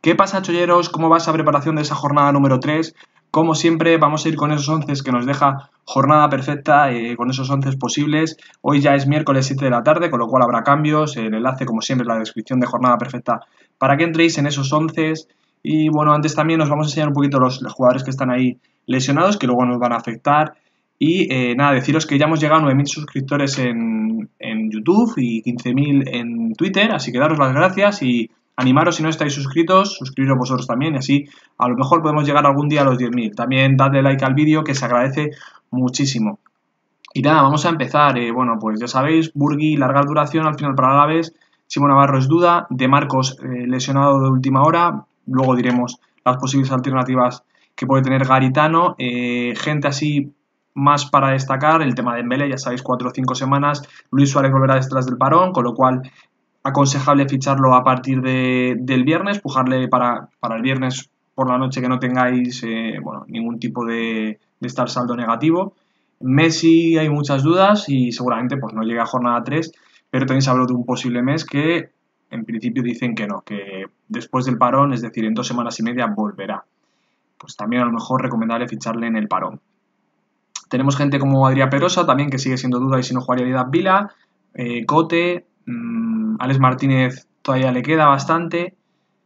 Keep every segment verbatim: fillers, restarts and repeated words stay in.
¿Qué pasa, cholleros? ¿Cómo va esa preparación de esa jornada número tres? Como siempre, vamos a ir con esos once que nos deja jornada perfecta, eh, con esos once posibles. Hoy ya es miércoles siete de la tarde, con lo cual habrá cambios. El enlace, como siempre, en la descripción de jornada perfecta para que entréis en esos once. Y bueno, antes también os vamos a enseñar un poquito los, los jugadores que están ahí lesionados, que luego nos van a afectar. Y eh, nada, deciros que ya hemos llegado a nueve mil suscriptores en, en YouTube y quince mil en Twitter, así que daros las gracias y animaros si no estáis suscritos, suscribiros vosotros también y así a lo mejor podemos llegar algún día a los diez mil. También dadle like al vídeo que se agradece muchísimo. Y nada, vamos a empezar. Eh, bueno, pues ya sabéis, Burgui, larga duración al final para Alaves, Simón Navarro es duda, De Marcos eh, lesionado de última hora, luego diremos las posibles alternativas que puede tener Garitano, eh, gente así más para destacar, el tema de Dembélé, ya sabéis, cuatro o cinco semanas, Luis Suárez volverá detrás del parón, con lo cual aconsejable ficharlo a partir de, del viernes, pujarle para, para el viernes por la noche que no tengáis eh, bueno, ningún tipo de, de estar saldo negativo. Messi hay muchas dudas y seguramente pues no llegue a jornada tres, pero también se habló de un posible mes que en principio dicen que no, que después del parón, es decir, en dos semanas y media volverá. Pues también a lo mejor recomendable ficharle en el parón. Tenemos gente como Adrià Perosa también que sigue siendo duda y si no jugaría Díaz Vila, eh, Cote, mmm, Alex Martínez todavía le queda bastante.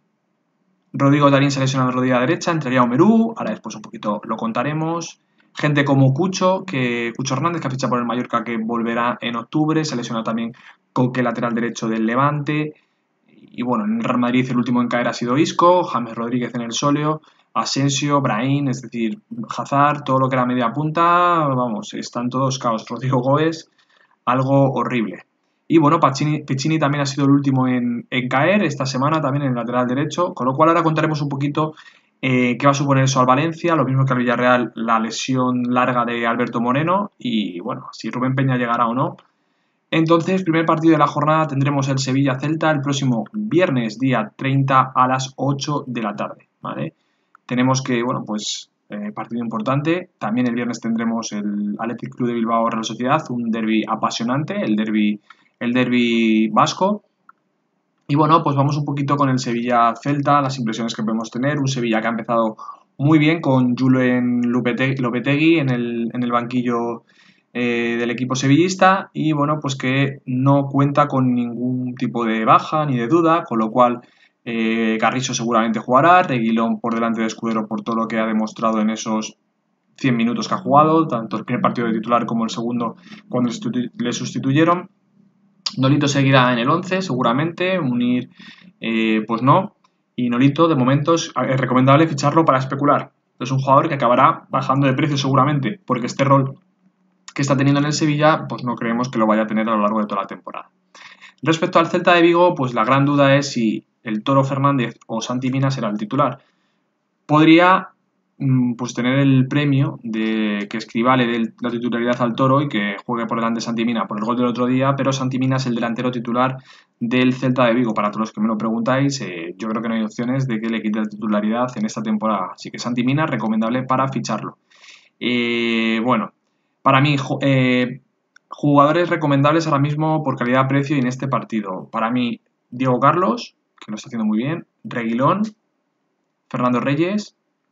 Rodrigo Darín se lesiona la rodilla derecha, entraría Omerú, ahora después un poquito lo contaremos. Gente como Cucho, que Cucho Hernández, que ha fichado por el Mallorca, que volverá en octubre, se lesionó también Coque, lateral derecho del Levante. Y bueno, en el Real Madrid el último en caer ha sido Isco, James Rodríguez en el Solio, Asensio, Brahim, es decir, Hazard, todo lo que era media punta, vamos, están todos caos. Rodrigo Goes, algo horrible. Y bueno, Piccini, Piccini también ha sido el último en, en caer esta semana, también en el lateral derecho, con lo cual ahora contaremos un poquito eh, qué va a suponer eso al Valencia, lo mismo que al Villarreal, la lesión larga de Alberto Moreno y bueno, si Rubén Peña llegará o no. Entonces, primer partido de la jornada tendremos el Sevilla-Celta el próximo viernes, día treinta a las ocho de la tarde, ¿vale? Tenemos que, bueno, pues eh, partido importante. También el viernes tendremos el Athletic Club de Bilbao Real Sociedad, un derbi apasionante, el derbi el derbi vasco. Y bueno, pues vamos un poquito con el Sevilla-Celta, las impresiones que podemos tener. Un Sevilla que ha empezado muy bien con Julen Lopetegui en el, en el banquillo eh, del equipo sevillista y bueno, pues que no cuenta con ningún tipo de baja ni de duda, con lo cual eh, Carrizo seguramente jugará, Reguilón por delante de Escudero por todo lo que ha demostrado en esos cien minutos que ha jugado, tanto el primer partido de titular como el segundo cuando le sustituyeron. Nolito seguirá en el once, seguramente. Munir, eh, pues no. Y Nolito, de momento, es recomendable ficharlo para especular. Es un jugador que acabará bajando de precio seguramente, porque este rol que está teniendo en el Sevilla, pues no creemos que lo vaya a tener a lo largo de toda la temporada. Respecto al Celta de Vigo, pues la gran duda es si el Toro Fernández o Santi Mina será el titular. Podría pues tener el premio de que Escribá le dé la titularidad al Toro y que juegue por delante Santi Mina por el gol del otro día, pero Santi Mina es el delantero titular del Celta de Vigo. Para todos los que me lo preguntáis, eh, yo creo que no hay opciones de que le quite la titularidad en esta temporada. Así que Santi Mina, recomendable para ficharlo. Eh, bueno, para mí, eh, jugadores recomendables ahora mismo por calidad-precio y en este partido. Para mí, Diego Carlos, que lo está haciendo muy bien, Reguilón, Fernando Reyes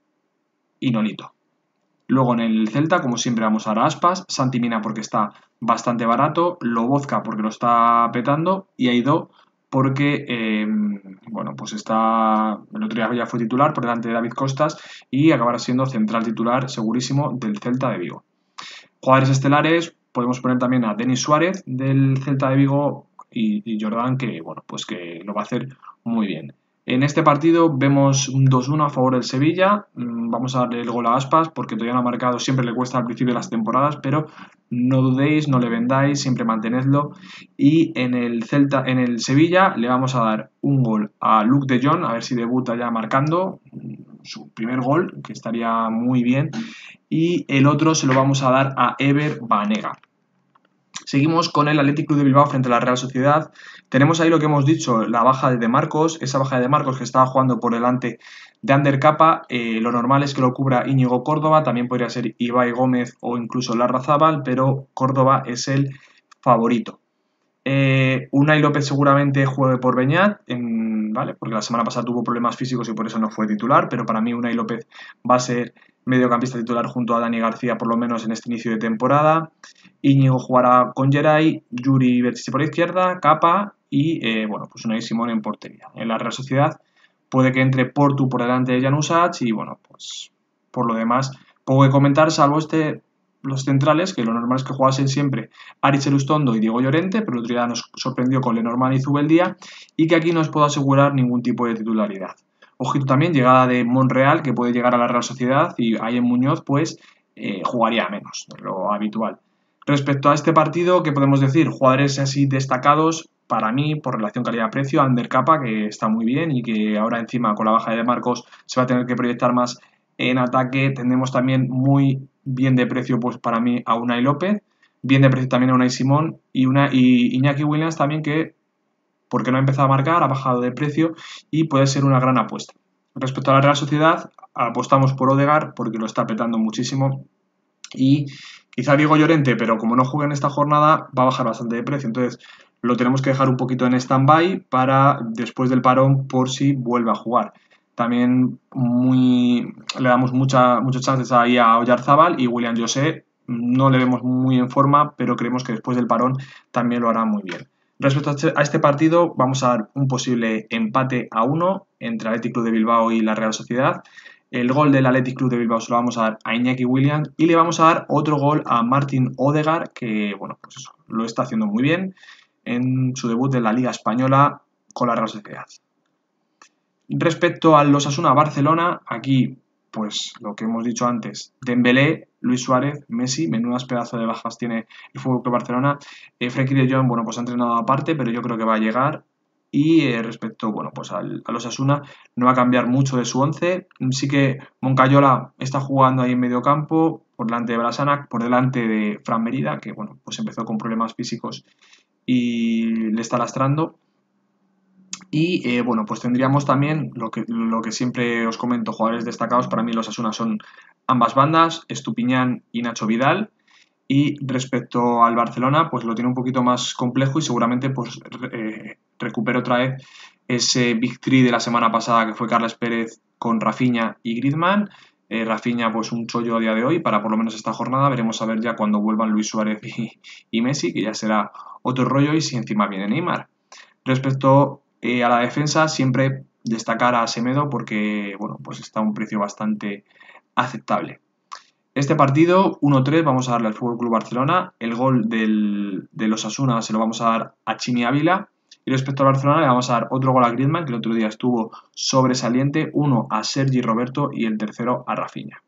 y Nolito. Luego en el Celta, como siempre, vamos a dar Aspas, Santi Mina porque está bastante barato, Lobozka porque lo está petando y Aidó porque, eh, bueno, pues está, el otro día ya fue titular por delante de David Costas y acabará siendo central titular segurísimo del Celta de Vigo. Jugadores estelares, podemos poner también a Denis Suárez del Celta de Vigo y, y Jordan que, bueno, pues que lo va a hacer muy bien. En este partido vemos un dos uno a favor del Sevilla. Vamos a darle el gol a Aspas porque todavía no ha marcado, siempre le cuesta al principio de las temporadas, pero no dudéis, no le vendáis, siempre mantenedlo. Y en el Celta, en el Sevilla le vamos a dar un gol a Luuk de Jong, a ver si debuta ya marcando su primer gol, que estaría muy bien. Y el otro se lo vamos a dar a Ever Banega. Seguimos con el Athletic Club de Bilbao frente a la Real Sociedad. Tenemos ahí lo que hemos dicho, la baja de De Marcos, esa baja de De Marcos que estaba jugando por delante de Ander Capa. Eh, lo normal es que lo cubra Íñigo Córdoba, también podría ser Ibai Gómez o incluso Larrazábal, pero Córdoba es el favorito. Eh, Unai López seguramente juegue por Beñat, en, ¿vale? Porque la semana pasada tuvo problemas físicos y por eso no fue titular, pero para mí Unai López va a ser mediocampista titular junto a Dani García, por lo menos en este inicio de temporada. Íñigo jugará con Geray, Yuri Berchiche por la izquierda, Capa y, eh, bueno, pues Unai Simón en portería. En la Real Sociedad puede que entre Portu por delante de Jan Usach y, bueno, pues por lo demás, poco que comentar, salvo este los centrales, que lo normal es que jugasen siempre Aritz Elustondo y Diego Llorente, pero el otro día nos sorprendió con Lenormand y Zubeldía, y que aquí no os puedo asegurar ningún tipo de titularidad. Ojito también, llegada de Monreal, que puede llegar a la Real Sociedad, y ahí en Muñoz, pues, eh, jugaría menos de lo habitual. Respecto a este partido, ¿qué podemos decir? Jugadores así destacados, para mí, por relación calidad-precio, Ander Capa, que está muy bien y que ahora encima con la baja de Marcos se va a tener que proyectar más en ataque. Tenemos también muy bien de precio, pues para mí, a Unai López, bien de precio también a Unai Simón y, una, y Iñaki Williams también, que porque no ha empezado a marcar, ha bajado de precio y puede ser una gran apuesta. Respecto a la Real Sociedad, apostamos por Odegaard porque lo está petando muchísimo y quizá Diego Llorente, pero como no juega en esta jornada, va a bajar bastante de precio. Entonces lo tenemos que dejar un poquito en stand-by para después del parón por si vuelve a jugar. También muy, le damos mucha, muchos chances ahí a Oyarzábal y William José. No le vemos muy en forma, pero creemos que después del parón también lo hará muy bien. Respecto a este partido, vamos a dar un posible empate a uno entre Athletic Club de Bilbao y la Real Sociedad. El gol del Athletic Club de Bilbao se lo vamos a dar a Iñaki Williams y le vamos a dar otro gol a Martin Odegaard, que bueno, pues eso, lo está haciendo muy bien en su debut en la Liga Española con la Real Sociedad. Respecto al Osasuna Barcelona, aquí pues lo que hemos dicho antes, Dembélé, Luis Suárez, Messi, menudas pedazos de bajas tiene el F C Barcelona. Eh, Frenkie de Jong, bueno, pues ha entrenado aparte, pero yo creo que va a llegar. Y eh, respecto, bueno, pues al, al Osasuna, no va a cambiar mucho de su once. Sí que Moncayola está jugando ahí en medio campo, por delante de Brasanac, por delante de Fran Merida, que bueno, pues empezó con problemas físicos y le está lastrando. Y eh, bueno, pues tendríamos también lo que, lo que siempre os comento, jugadores destacados. Para mí los Asuna son ambas bandas, Estupiñán y Nacho Vidal. Y respecto al Barcelona, pues lo tiene un poquito más complejo y seguramente pues eh, recupere otra vez ese Big Three de la semana pasada que fue Carles Pérez con Rafinha y Griezmann. Eh, Rafinha pues un chollo a día de hoy para por lo menos esta jornada. Veremos a ver ya cuando vuelvan Luis Suárez y, y Messi, que ya será otro rollo, y si encima viene Neymar. Respecto eh, a la defensa, siempre destacar a Semedo porque bueno, pues está a un precio bastante aceptable. Este partido, uno tres, vamos a darle al F C Barcelona. El gol del, de los Osasuna se lo vamos a dar a Chimi Ávila. Y respecto al Barcelona le vamos a dar otro gol a Griezmann, que el otro día estuvo sobresaliente. Uno a Sergi Roberto y el tercero a Rafinha.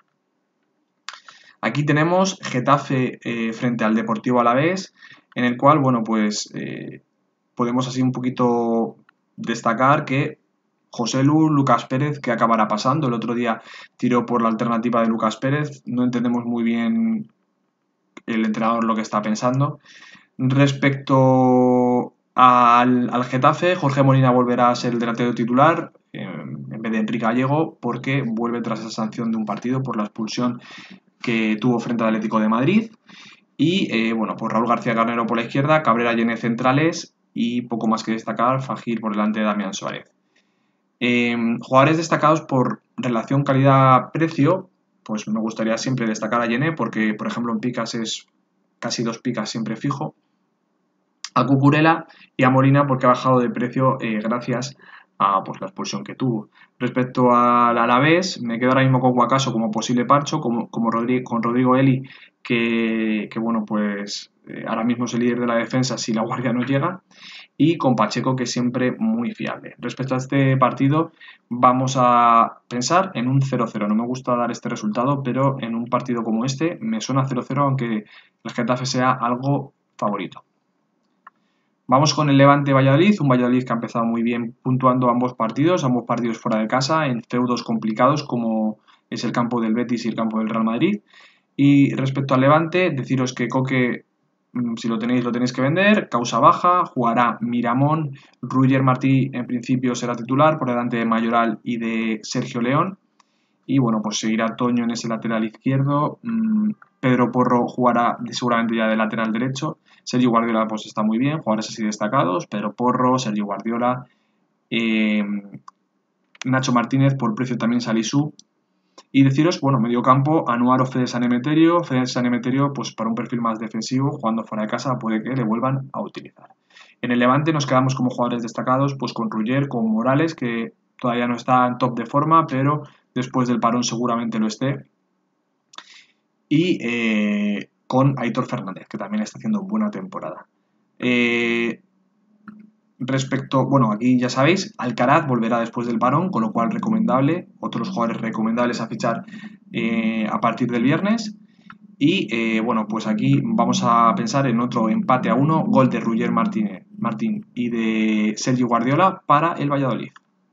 Aquí tenemos Getafe eh, frente al Deportivo Alavés, en el cual, bueno, pues eh, podemos así un poquito destacar que José Lu, Lucas Pérez, ¿qué acabará pasando? El otro día tiró por la alternativa de Lucas Pérez. No entendemos muy bien el entrenador lo que está pensando. Respecto al, al Getafe, Jorge Molina volverá a ser el delantero titular eh, en vez de Enrique Gallego, porque vuelve tras esa sanción de un partido por la expulsión que tuvo frente al Atlético de Madrid. Y eh, bueno, pues Raúl García Carnero por la izquierda, Cabrera y Llene centrales y poco más que destacar, Fajir por delante de Damián Suárez. Eh, jugadores destacados por relación calidad-precio, pues me gustaría siempre destacar a Yené porque, por ejemplo, en picas es casi dos picas siempre fijo, a Cucurella y a Molina porque ha bajado de precio eh, gracias a pues, la expulsión que tuvo. Respecto al Alavés, me quedo ahora mismo con Guacaso como posible parcho, como, como Rodrigo, con Rodrigo Eli, que, que bueno, pues eh, ahora mismo es el líder de la defensa si la guardia no llega, y con Pacheco, que es siempre muy fiable. Respecto a este partido, vamos a pensar en un cero cero. No me gusta dar este resultado, pero en un partido como este me suena cero cero, aunque el Getafe sea algo favorito. Vamos con el Levante Valladolid, un Valladolid que ha empezado muy bien puntuando ambos partidos, ambos partidos fuera de casa, en feudos complicados como es el campo del Betis y el campo del Real Madrid. Y respecto al Levante, deciros que Coque, si lo tenéis, lo tenéis que vender, causa baja, jugará Miramón, Rúger Martí en principio será titular por delante de Mayoral y de Sergio León. Y bueno, pues seguirá Toño en ese lateral izquierdo, Pedro Porro jugará seguramente ya de lateral derecho, Sergi Guardiola pues está muy bien, jugadores así destacados, Pedro Porro, Sergi Guardiola, eh, Nacho Martínez, por precio también Salisu. Y deciros, bueno, medio campo, Anuar o Fede San Emeterio. Fede San Emeterio, pues para un perfil más defensivo, jugando fuera de casa, puede que le vuelvan a utilizar. En el Levante nos quedamos como jugadores destacados, pues con Ruller, con Morales, que todavía no está en top de forma, pero después del parón seguramente lo esté. Y eh, con Aitor Fernández, que también está haciendo buena temporada. Eh, Respecto, bueno, aquí ya sabéis, Alcaraz volverá después del parón, con lo cual recomendable, otros jugadores recomendables a fichar eh, a partir del viernes. Y eh, bueno, pues aquí vamos a pensar en otro empate a uno, gol de Ruller Martínez, Martín y de Sergio Guardiola para el Valladolid.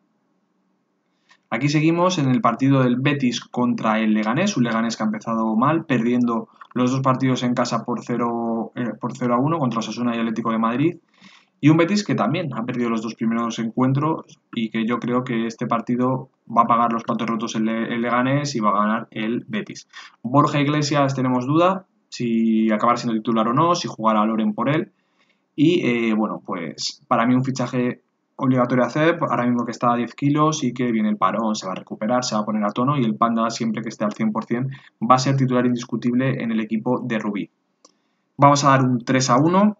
Aquí seguimos en el partido del Betis contra el Leganés, un Leganés que ha empezado mal, perdiendo los dos partidos en casa por cero, eh, por cero a uno contra Osasuna y Atlético de Madrid. Y un Betis que también ha perdido los dos primeros encuentros y que yo creo que este partido va a pagar los platos rotos el, el Leganés y va a ganar el Betis. Borja Iglesias tenemos duda si acabar siendo titular o no, si jugará a Loren por él. Y eh, bueno, pues para mí un fichaje obligatorio a hacer, ahora mismo que está a diez kilos y que viene el parón, se va a recuperar, se va a poner a tono y el Panda siempre que esté al cien por cien va a ser titular indiscutible en el equipo de Rubí. Vamos a dar un tres a uno.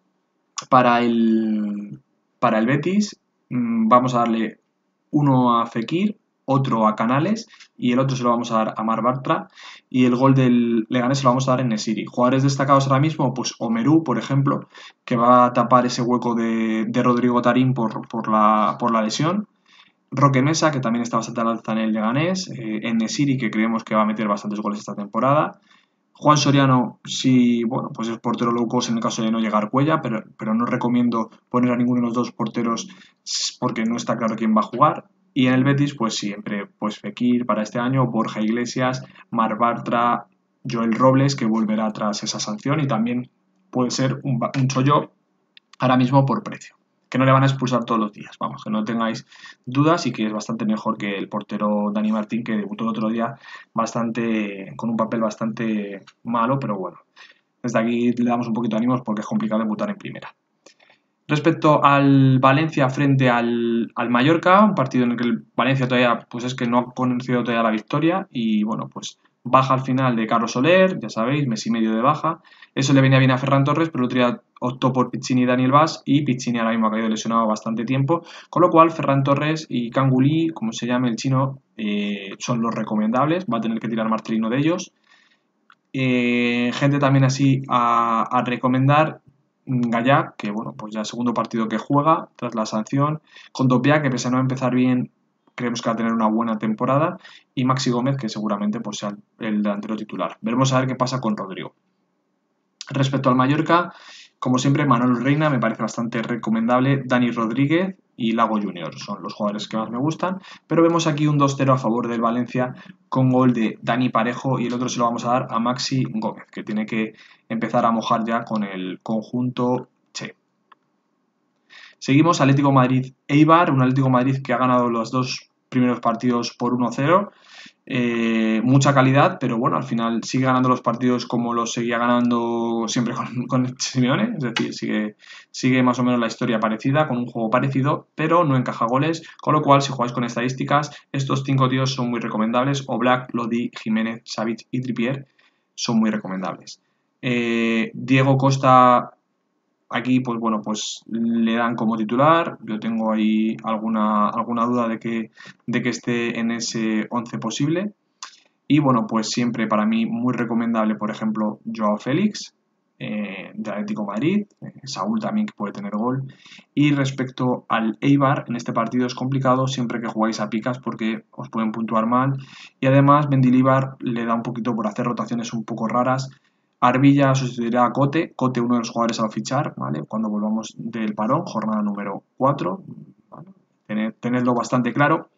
Para el, para el Betis vamos a darle uno a Fekir, otro a Canales y el otro se lo vamos a dar a Mar Bartra y el gol del Leganés se lo vamos a dar en Nesiri. Jugadores destacados ahora mismo, pues Omerú, por ejemplo, que va a tapar ese hueco de, de Rodrigo Tarín por, por, la, por la lesión. Roque Mesa, que también está bastante al alza en el Leganés, eh, en Nesiri, que creemos que va a meter bastantes goles esta temporada. Juan Soriano, sí, bueno, pues es portero low cost en el caso de no llegar Cuella, pero, pero no recomiendo poner a ninguno de los dos porteros porque no está claro quién va a jugar. Y en el Betis, pues siempre, pues Fekir para este año, Borja Iglesias, Mar Bartra, Joel Robles, que volverá tras esa sanción y también puede ser un, un chollo ahora mismo por precio. Que no le van a expulsar todos los días, vamos, que no tengáis dudas y que es bastante mejor que el portero Dani Martín, que debutó el otro día bastante, con un papel bastante malo, pero bueno, desde aquí le damos un poquito de ánimos porque es complicado debutar en primera. Respecto al Valencia frente al, al Mallorca, un partido en el que el Valencia todavía, pues es que no ha conocido todavía la victoria y bueno, pues baja al final de Carlos Soler, ya sabéis, mes y medio de baja. Eso le venía bien a Ferran Torres, pero el otro día optó por Piccini y Daniel Vaz y Piccini ahora mismo ha caído lesionado bastante tiempo, con lo cual Ferran Torres y Ganguly, como se llame el chino, eh, son los recomendables, va a tener que tirar Marcelino de ellos. Eh, gente también así a, a recomendar, Gallá, que bueno, pues ya el segundo partido que juega tras la sanción, con Dopiá, que pese a no empezar bien, creemos que va a tener una buena temporada, y Maxi Gómez, que seguramente pues, sea el delantero titular. Veremos a ver qué pasa con Rodrigo. Respecto al Mallorca, como siempre, Manuel Reina me parece bastante recomendable, Dani Rodríguez y Lago Junior son los jugadores que más me gustan, pero vemos aquí un dos cero a favor del Valencia con gol de Dani Parejo y el otro se lo vamos a dar a Maxi Gómez, que tiene que empezar a mojar ya con el conjunto Che. Seguimos Atlético Madrid-Eibar, un Atlético Madrid que ha ganado los dos primeros partidos por uno cero. Eh, mucha calidad, pero bueno, al final sigue ganando los partidos como los seguía ganando siempre con, con Simeone, es decir, sigue, sigue más o menos la historia parecida, con un juego parecido, pero no encaja goles, con lo cual si jugáis con estadísticas, estos cinco tíos son muy recomendables, Oblak, Lodi, Jiménez, Savic y Trippier son muy recomendables. Eh, Diego Costa, aquí pues bueno, pues le dan como titular, yo tengo ahí alguna, alguna duda de que, de que esté en ese once posible. Y bueno, pues siempre para mí muy recomendable, por ejemplo, Joao Félix, eh, de Atlético Madrid, eh, Saúl también que puede tener gol. Y respecto al Eibar, en este partido es complicado siempre que jugáis a picas porque os pueden puntuar mal. Y además Mendilibar le da un poquito por hacer rotaciones un poco raras. Arbilla sustituirá a Cote, Cote uno de los jugadores a fichar, ¿vale? Cuando volvamos del parón, jornada número cuatro, ¿vale? Tened, tenedlo bastante claro.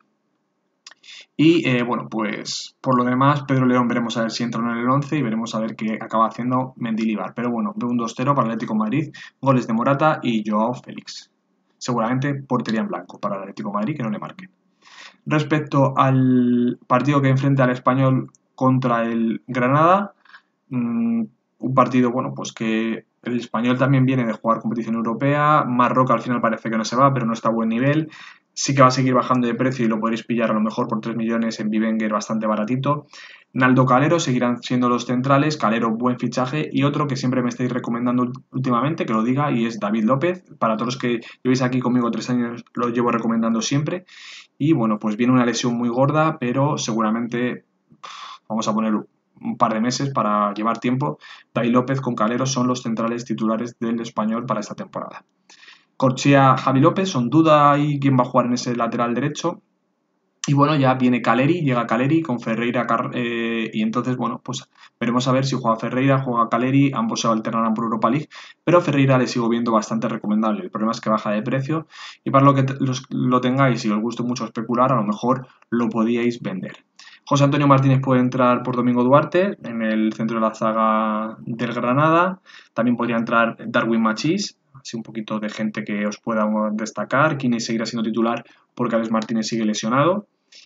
Y eh, bueno, pues por lo demás, Pedro León veremos a ver si entra en el once y veremos a ver qué acaba haciendo Mendilibar. Pero bueno, veo un dos cero para el Atlético de Madrid, goles de Morata y Joao Félix. Seguramente portería en blanco para el Atlético de Madrid, que no le marquen. Respecto al partido que enfrenta al Español contra el Granada, mmm, un partido, bueno, pues que el Español también viene de jugar competición europea. Marroca al final parece que no se va, pero no está a buen nivel. Sí que va a seguir bajando de precio y lo podréis pillar a lo mejor por tres millones en Bivenger bastante baratito. Naldo, Calero seguirán siendo los centrales. Calero, buen fichaje. Y otro que siempre me estáis recomendando últimamente, que lo diga, y es David López. Para todos los que llevéis aquí conmigo tres años, lo llevo recomendando siempre. Y bueno, pues viene una lesión muy gorda, pero seguramente vamos a poner un par de meses para llevar tiempo. David López con Calero son los centrales titulares del Español para esta temporada. Corchia, Javi López, son duda ahí quién va a jugar en ese lateral derecho. Y bueno, ya viene Caleri, llega Caleri con Ferreira eh, y entonces, bueno, pues veremos a ver si juega Ferreira, juega Caleri, ambos se alternarán por Europa League, pero Ferreira le sigo viendo bastante recomendable. El problema es que baja de precio y para lo que los, lo tengáis y os guste mucho especular, a lo mejor lo podíais vender. José Antonio Martínez puede entrar por Domingo Duarte en el centro de la zaga del Granada. También podría entrar Darwin Machís, así un poquito de gente que os pueda destacar. Kine seguirá siendo titular porque Alex Martínez sigue lesionado.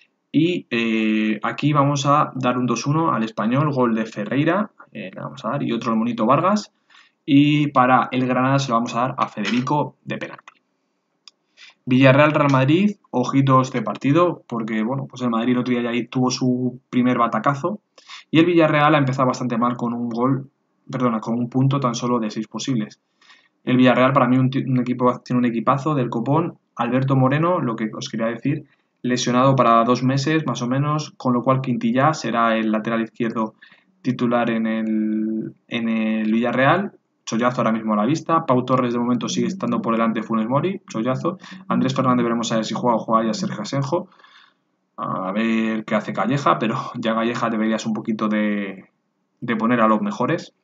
Y eh, aquí vamos a dar un dos uno al Español, gol de Ferreira, eh, le vamos a dar, y otro al Monito Vargas. Y para el Granada se lo vamos a dar a Federico de penalti. Villarreal-Real Madrid, ojitos de partido, porque bueno, pues el Madrid el otro día ya tuvo su primer batacazo y el Villarreal ha empezado bastante mal con un gol, perdona, con un punto tan solo de seis posibles. El Villarreal para mí un, un equipo, tiene un equipazo del copón. Alberto Moreno, lo que os quería decir, lesionado para dos meses más o menos, con lo cual Quintilla será el lateral izquierdo titular en el, en el Villarreal. Chollazo ahora mismo a la vista. Pau Torres de momento sigue estando por delante de Funes Mori. Chollazo. Andrés Fernández veremos a ver si juega o juega ya Sergio Asenjo. A ver qué hace Calleja, pero ya Calleja deberías un poquito de, de poner a los mejores.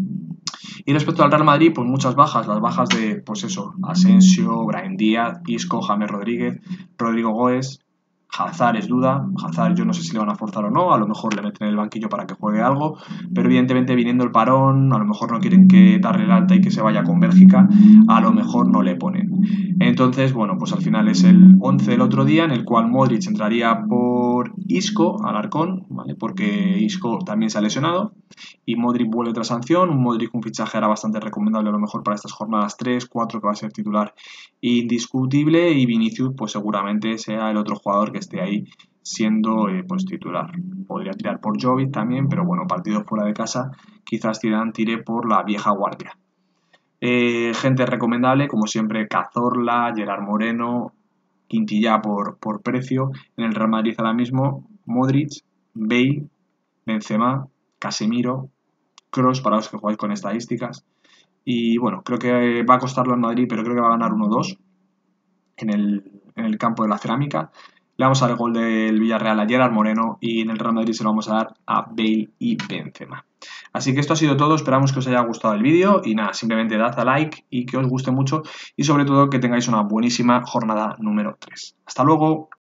Y respecto al Real Madrid, pues muchas bajas. Las bajas de, pues eso, Asensio, Brahim Díaz, Isco, James Rodríguez, Rodrigo Goes. Hazard es duda, Hazard yo no sé si le van a forzar o no, a lo mejor le meten en el banquillo para que juegue algo, pero evidentemente viniendo el parón, a lo mejor no quieren que darle el alta y que se vaya con Bélgica, a lo mejor no le ponen. Entonces, bueno, pues al final es el once del otro día en el cual Modric entraría por Isco, Alarcón, ¿vale? Porque Isco también se ha lesionado y Modric vuelve tras sanción. Un Modric, un fichaje era bastante recomendable a lo mejor para estas jornadas tres, cuatro que va a ser titular indiscutible, y Vinicius pues seguramente sea el otro jugador que esté ahí siendo eh, pues titular. Podría tirar por Jovic también, pero bueno, partido fuera de casa, quizás Zidane tire por la vieja guardia. Eh, gente recomendable, como siempre, Cazorla, Gerard Moreno, Quintilla por, por precio. En el Real Madrid ahora mismo, Modric, Bale, Benzema, Casemiro, Kroos, para los que jugáis con estadísticas. Y bueno, creo que va a costarlo en Madrid, pero creo que va a ganar uno dos en el, en el campo de la Cerámica. Le vamos a dar el gol del Villarreal a Gerard Moreno y en el Real Madrid se lo vamos a dar a Bale y Benzema. Así que esto ha sido todo, esperamos que os haya gustado el vídeo y nada, simplemente dad a like y que os guste mucho y sobre todo que tengáis una buenísima jornada número tres. Hasta luego.